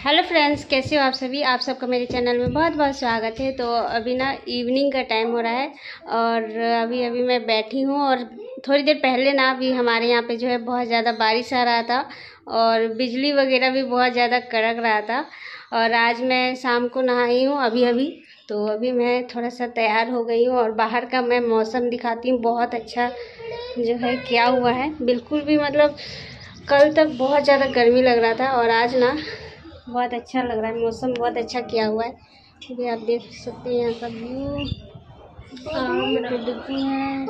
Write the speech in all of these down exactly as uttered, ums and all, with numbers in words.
Hello friends, कैसे हो आप सभी। आप सबका मेरे चैनल में बहुत बहुत स्वागत है। तो अभी ना इवनिंग का टाइम हो रहा है और अभी अभी मैं बैठी हूँ और थोड़ी देर पहले ना अभी हमारे यहाँ पे जो है बहुत ज़्यादा बारिश आ रहा था और बिजली वगैरह भी बहुत ज़्यादा कड़क रहा था। और आज मैं शाम को नहाई हूँ अभी अभी, तो अभी मैं थोड़ा सा तैयार हो गई हूँ और बाहर का मैं मौसम दिखाती हूँ। बहुत अच्छा जो है क्या हुआ है, बिल्कुल भी मतलब कल तक बहुत ज़्यादा गर्मी लग रहा था और आज ना बहुत अच्छा लग रहा है, मौसम बहुत अच्छा किया हुआ है। अभी आप देख सकते हैं यहाँ का व्यू, मेरे डिब्बी है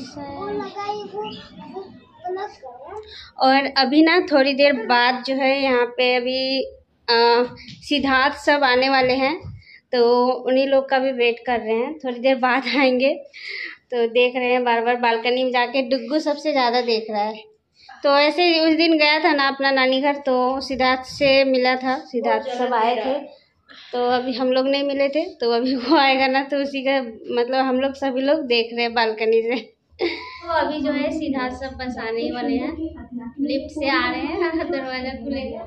और अभी ना थोड़ी देर बाद जो है यहाँ पे अभी आ, सिद्धार्थ सब आने वाले हैं, तो उन्हीं लोग का भी वेट कर रहे हैं। थोड़ी देर बाद आएंगे तो देख रहे हैं, बार बार बालकनी में जाके डुग्गू सबसे ज़्यादा देख रहा है। तो ऐसे उस दिन गया था ना अपना नानी घर, तो सिद्धार्थ से मिला था, सिद्धार्थ सब आए थे, तो अभी हम लोग नहीं मिले थे, तो अभी वो आएगा ना तो उसी का मतलब हम लोग सभी लोग देख रहे हैं बालकनी से। तो अभी जो है सिद्धार्थ सब बस आने ही वाले हैं, लिफ्ट से आ रहे हैं, दरवाजा खुलेगा।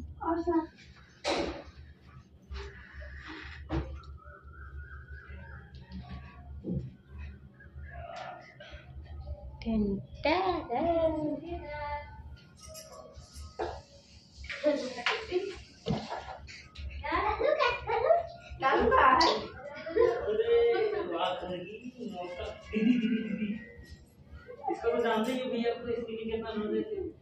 इसको तो जानते ही हो भैया, को इसके लिए कितना लोग देते हैं।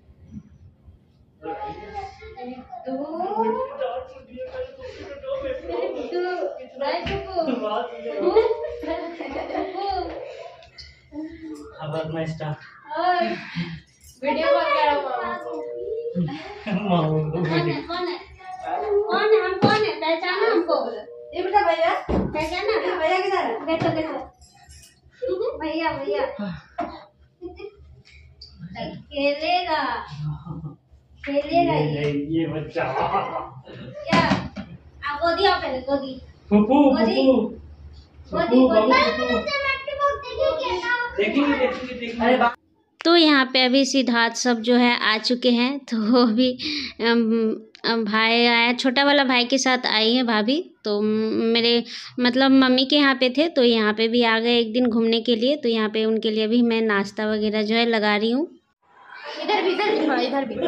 अब मैं स्टार्ट वीडियो कॉल करो। मामू कौन है कौन है कौन है हम कौन है, पहचाना हमको? ये बेटा भैया, पहचाना भैया किधर है? देखो देखो भैया भैया खेलेगा खेलेगा ये ये बच्चा क्या। आप गोदी आओ, पहले गोदी फुफू गोदी फुफू गोदी फुफू गोदी। देखेंगे देखेंगे देखेंगे। अरे तो यहाँ पे अभी सिद्धार्थ सब जो है आ चुके हैं, तो अभी अम, भाई आया, छोटा वाला भाई के साथ आई है भाभी, तो मेरे मतलब मम्मी के यहाँ पे थे, तो यहाँ पे भी आ गए एक दिन घूमने के लिए। तो यहाँ पे उनके लिए भी मैं नाश्ता वगैरह जो है लगा रही हूँ। इधर भी इधर भी थोड़ा इधर भी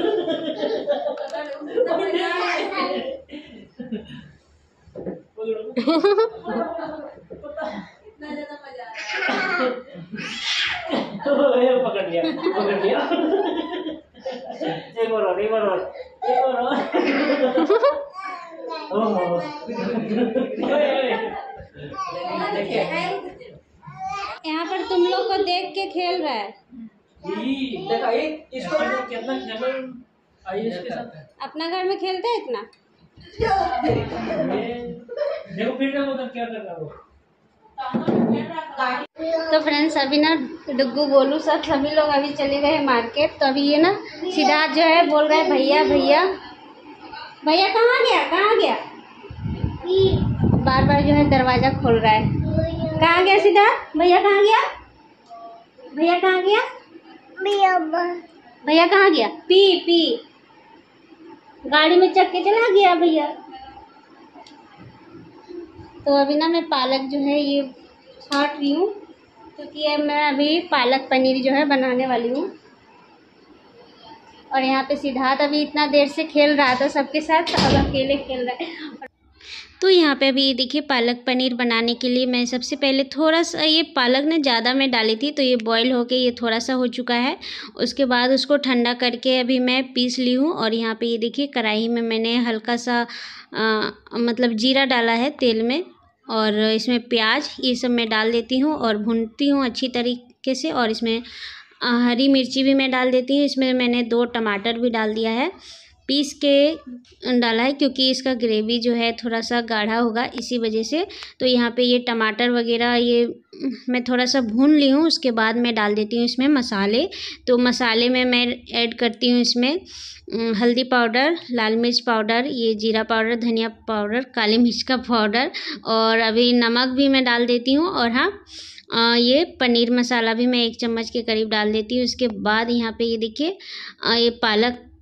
पकड़ लिया पकड़ लिया। एक और एक और एक और यहाँ पर तुम लोग को देख के खेल रहा है। देखा इसको कितना खेल आइए इसके साथ। अपना घर में खेलते हैं इतना। देखो फिर उधर क्या कर रहा है वो। तो फ्रेंड्स अभी ना डुग्गू गोलू सब सभी लोग अभी चले गए मार्केट। तो अभी ये ना सिद्धार्थ जो है बोल रहा है भैया भैया भैया कहाँ गया कहाँ गया, बार बार जो है दरवाजा खोल रहा है। कहाँ गया सिद्धार्थ, भैया कहाँ गया, भैया कहाँ गया, भैया कहाँ गया, पी पी गाड़ी में चढ़ के चला गया भैया। तो अभी ना मैं पालक जो है ये छाट रही हूँ, क्योंकि मैं अभी पालक पनीर जो है बनाने वाली हूँ। और यहाँ पे सिद्धार्थ अभी इतना देर से खेल रहा था सबके साथ, अब अकेले खेल रहा है। तो यहाँ पे अभी देखिए पालक पनीर बनाने के लिए मैं सबसे पहले थोड़ा सा, ये पालक ने ज़्यादा मैं डाली थी, तो ये बॉईल होके ये थोड़ा सा हो चुका है। उसके बाद उसको ठंडा करके अभी मैं पीस ली हूँ। और यहाँ पे ये देखिए कढ़ाई में मैंने हल्का सा आ, मतलब जीरा डाला है तेल में, और इसमें प्याज ये सब मैं डाल देती हूँ और भूनती हूँ अच्छी तरीके से। और इसमें हरी मिर्ची भी मैं डाल देती हूँ। इसमें मैंने दो टमाटर भी डाल दिया है, पीस के डाला है, क्योंकि इसका ग्रेवी जो है थोड़ा सा गाढ़ा होगा इसी वजह से। तो यहाँ पे ये टमाटर वगैरह ये मैं थोड़ा सा भून ली हूँ। उसके बाद मैं डाल देती हूँ इसमें मसाले। तो मसाले में मैं ऐड करती हूँ इसमें हल्दी पाउडर, लाल मिर्च पाउडर, ये जीरा पाउडर, धनिया पाउडर, काली मिर्च का पाउडर, और अभी नमक भी मैं डाल देती हूँ। और हाँ आ, ये पनीर मसाला भी मैं एक चम्मच के करीब डाल देती हूँ। उसके बाद यहाँ पे ये देखिए ये पालक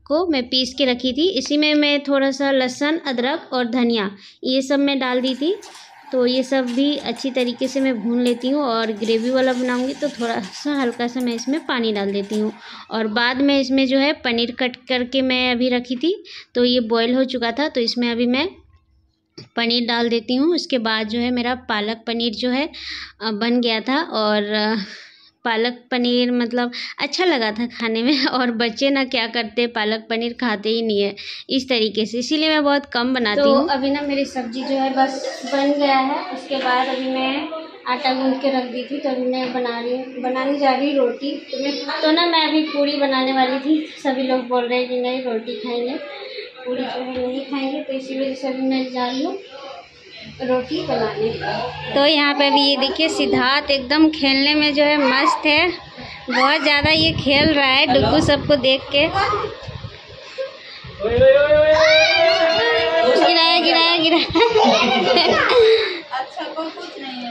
को मैं पीस के रखी थी। इसी में मैं थोड़ा सा लहसुन, अदरक और धनिया ये सब मैं डाल दी थी। तो ये सब भी अच्छी तरीके से मैं भून लेती हूँ, और ग्रेवी वाला बनाऊँगी तो थोड़ा सा हल्का सा मैं इसमें पानी डाल देती हूँ। और बाद में इसमें जो है पनीर कट करके मैं अभी रखी थी, तो ये बॉईल हो चुका था, तो इसमें अभी मैं पनीर डाल देती हूँ। उसके बाद जो है मेरा पालक पनीर जो है बन गया था, और पालक पनीर मतलब अच्छा लगा था खाने में। और बच्चे ना क्या करते, पालक पनीर खाते ही नहीं है इस तरीके से, इसीलिए मैं बहुत कम बनाती हूँ। तो अभी ना मेरी सब्ज़ी जो है बस बन गया है। उसके बाद अभी मैं आटा गूँध के रख दी थी, तो अभी मैं बना रही बनाने जा रही रोटी। तो मैं तो ना मैं अभी पूरी बनाने वाली थी। सभी लोग बोल रहे हैं कि नहीं रोटी खाएंगे, पूरी जो है नहीं खाएंगे, तो इसी वजह से अभी मैं जा रही हूँ रोटी बनाने। तो यहाँ पे अभी ये देखिए सिद्धार्थ एकदम खेलने में जो है मस्त है, बहुत ज़्यादा ये खेल रहा है डुग्गू सबको देख के। गिराया गिराया गिराया अच्छा कोई कुछ नहीं है।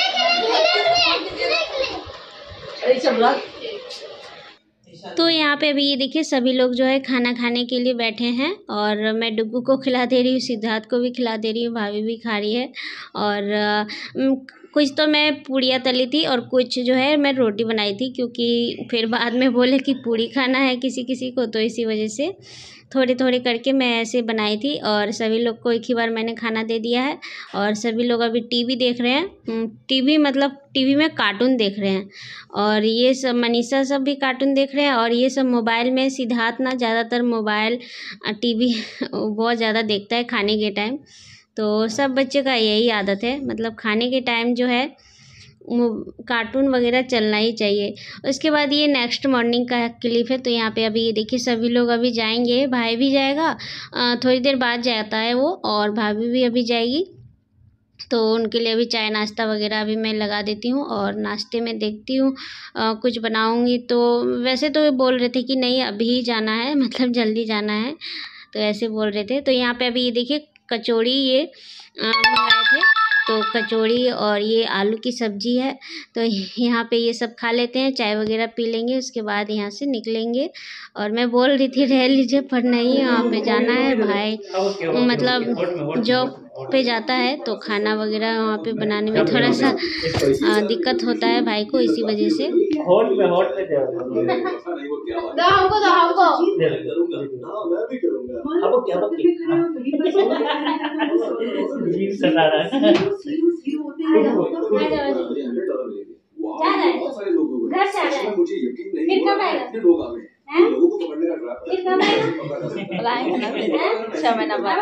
तो यहाँ पे अभी ये देखिए सभी लोग जो है खाना खाने के लिए बैठे हैं, और मैं डुग्गू को खिला दे रही हूँ, सिद्धार्थ को भी खिला दे रही हूँ, भाभी भी खा रही है। और कुछ तो मैं पूड़ियाँ तली थी और कुछ जो है मैं रोटी बनाई थी, क्योंकि फिर बाद में बोले कि पूड़ी खाना है किसी किसी को, तो इसी वजह से थोड़ी थोड़ी करके मैं ऐसे बनाई थी। और सभी लोग को एक ही बार मैंने खाना दे दिया है, और सभी लोग अभी टीवी देख रहे हैं। टीवी मतलब टीवी में कार्टून देख रहे हैं, और ये सब मनीषा सब भी कार्टून देख रहे हैं, और ये सब मोबाइल में। सिद्धार्थ ना ज़्यादातर मोबाइल टीवी बहुत ज़्यादा देखता है खाने के टाइम, तो सब बच्चे का यही आदत है, मतलब खाने के टाइम जो है कार्टून वगैरह चलना ही चाहिए। उसके बाद ये नेक्स्ट मॉर्निंग का क्लिप है। तो यहाँ पे अभी ये देखिए सभी लोग अभी जाएंगे, भाई भी जाएगा, थोड़ी देर बाद जाता है वो, और भाभी भी अभी जाएगी। तो उनके लिए अभी चाय नाश्ता वगैरह अभी मैं लगा देती हूँ, और नाश्ते में देखती हूँ कुछ बनाऊँगी। तो वैसे तो बोल रहे थे कि नहीं अभी जाना है, मतलब जल्दी जाना है, तो ऐसे बोल रहे थे। तो यहाँ पे अभी ये देखिए कचौड़ी ये मंगाए थे, तो कचौड़ी और ये आलू की सब्ज़ी है। तो यहाँ पे ये सब खा लेते हैं, चाय वगैरह पी लेंगे, उसके बाद यहाँ से निकलेंगे। और मैं बोल रही थी रह लीजिए, पर नहीं, यहाँ पे जाना है। भाई मतलब जॉब पे जाता है, तो खाना वगैरह वहाँ पे बनाने में थोड़ा सा आ, दिक्कत होता है भाई को, इसी वजह से। हॉट में हॉट में दे दो हमको दो हमको अब क्या जीव सता रहा है। घर से आ रहा है, फिर कब आएगा? लोगों को पकड़ने का ट्रैप फिर कब आएगा? छह महीना बाद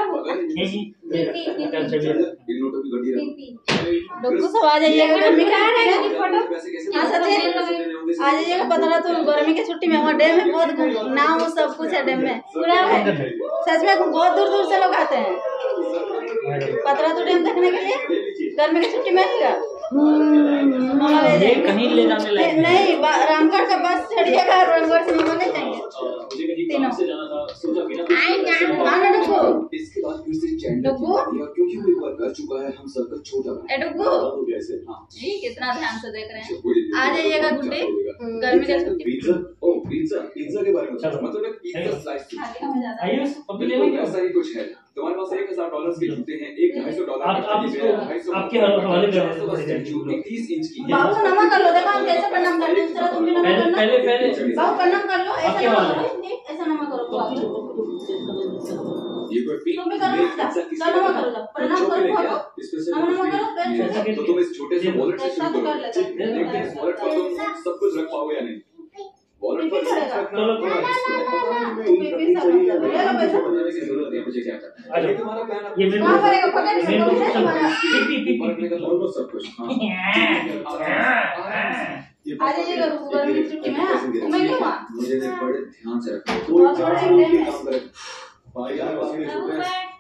डॉक्टर सब आ जाइएगा, गर्मी का आ जाइएगा पंद्रह तो गर्मी की छुट्टी में। वहाँ डैम में बहुत नाव सब कुछ है, डैम में पूरा है, सच में बहुत दूर दूर से लोग आते हैं पतरा तो डैम देखने के लिए। गर्मी की छुट्टी में आएगा कहीं ले जाने लायक नहीं, रामगढ़ का बस चढ़िएगा, रामगढ़ से मामा ले जाएंगे तीनों। इसके बाद फिर से चैन क्योंकि वो एक बार कर चुका है, हम सबका छोटा भाई। कितना ध्यान से देख रहे हैं, आ जाइएगा गुड्डी। गर्मी का छुट्टी पिज्जा, ओ पिज्जा पिज्जा के बारे में मतलब एक पिज्जा स्लाइस आयुष पब्लिक में ऐसा ही कुछ है। तुम्हारे पास एक हजार डॉलर के जूते हैं, एक ढाई सौ डॉलर आपके हवाले कर तीस इंच की। बाबू नमक कर लो, देखो हम कैसे प्रणाम करते हैं, तुम भी नमक करना। पहले पहले बाबू प्रणाम कर लो, ऐसा नमक करो, ऐसा नमक करो बाबू। ये कोई तुम भी करो, चलो नमक करो, प्रणाम करो, नमक करो। तो तुम इस छोटे से वॉलेट से शुरू करो, इस वॉलेट पर तुम सब कुछ रख पाओगे या नहीं? वॉलेट पर मुझे क्या करना है, तुम्हारा प्लान ये मेरे को सब कुछ आ जाइएगा गर्मी की छुट्टी में। मैं क्यों आ, मुझे बड़े ध्यान से रखना, कोई काम करे भाई यार वसीले छुप रहे हैं।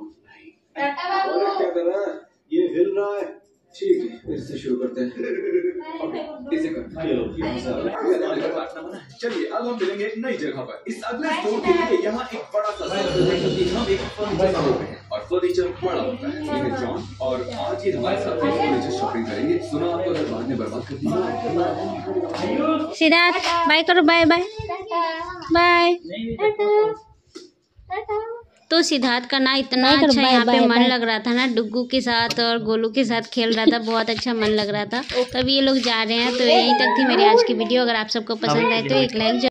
क्या कर रहा है, ये हिल रहा है, ठीक है फिर से शुरू करते हैं। इसे कर चलिए अब हम मिलेंगे एक नई जगह पर। इस अगले स्टोर के लिए यहाँ एक बड़ा सा हम एक फर्नीचर हैं और फर्नीचर बड़ा होता है। ये है जॉन और आज ये हमारे साथ फर्नीचर शॉपिंग करेंगे। सुना आपको अगर बाद में बर्बाद कर दिया। सिद्धार्थ बाय करो, बाय बाय बाय। तो सिद्धार्थ का ना इतना अच्छा यहाँ पे मन लग रहा था ना, डुग्गू के साथ और गोलू के साथ खेल रहा था, बहुत अच्छा मन लग रहा था। तब ये लोग जा रहे हैं। तो यहीं तक थी मेरी आज की वीडियो। अगर आप सबको पसंद आए तो एक लाइक